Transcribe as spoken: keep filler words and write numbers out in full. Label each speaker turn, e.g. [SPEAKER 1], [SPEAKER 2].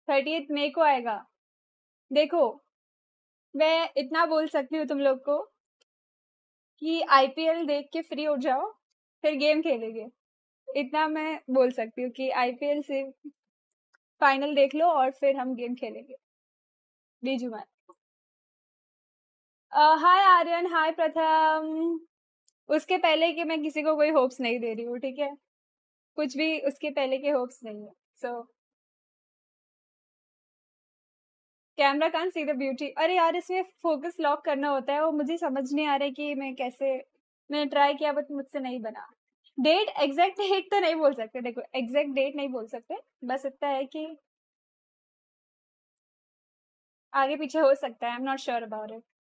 [SPEAKER 1] Thirtieth मई को आएगा। देखो, मैं इतना बोल सकती हूँ तुम लोग को कि आईपीएल देख के फ्री हो जाओ, फिर गेम खेलेंगे। इतना मैं बोल सकती हूँ कि आईपीएल से फाइनल देख लो और फिर हम गेम खेलेंगे। बीजू match. Hi Aryan, hi Pratham. उसके पहले कि मैं किसी को कोई होप्स नहीं दे रही हूँ, ठीक है? कुछ भी उसके पहले के होप्स नहीं है। So camera can't see the beauty. अरे यार, इसमें फोकस लॉक करना होता है, वो मुझे समझ नहीं आ रहा है कि मैं कैसे। मैंने ट्राई किया बट मुझसे नहीं बना। डेट, एग्जैक्ट डेट तो नहीं बोल सकते। देखो, एग्जैक्ट डेट नहीं बोल सकते। बस इतना है कि आगे पीछे हो सकता है। I am not sure about it.